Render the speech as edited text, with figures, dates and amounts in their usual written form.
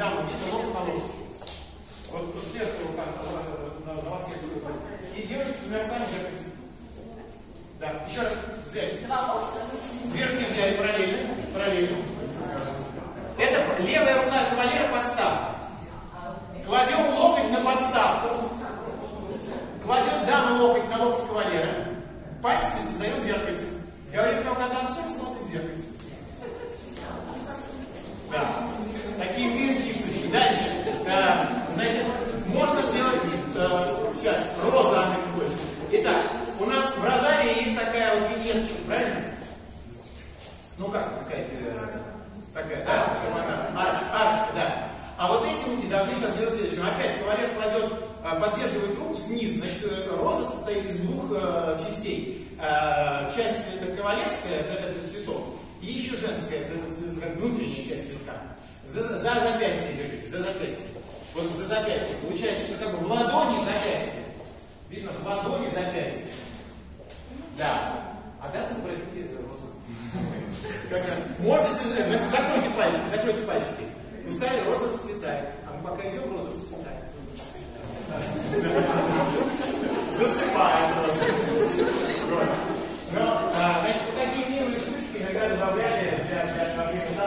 дама, где-то локоть на локоть. Вот сверху рука на локте. И делать двумя руками зеркальце. Да, еще раз взять. Верхний взяли параллельно. Параллельно. Это левая рука кавалера подставка. Кладем локоть на подставку. Кладет дама локоть на локоть кавалера. Пальцами создаем зеркальце. Говорим, только танцуем, смотрим зеркальце. Да. Такие мелкие штучки. Дальше. Значит, можно сделать сейчас роза она не больше. Итак, у нас в розарии есть такая вот виньеточка, правильно? Ну как это сказать? Такая, да, арочка, да. А вот эти руки должны сейчас сделать следующее. Опять кавалер кладет, поддерживает руку снизу. Значит, роза состоит из двух частей. Часть это кавалерская, это цветок. И еще женская, это как внутренняя часть цветка. За запястье держите, за запястье. Вот за запястье. Получается, что как бы в ладони запястье. Видно, в ладони запястье. Да. А да, вы изобразите розу. Можно, закройте пальчики. Пускай роза расцветает. А мы пока идем, роза расцветает.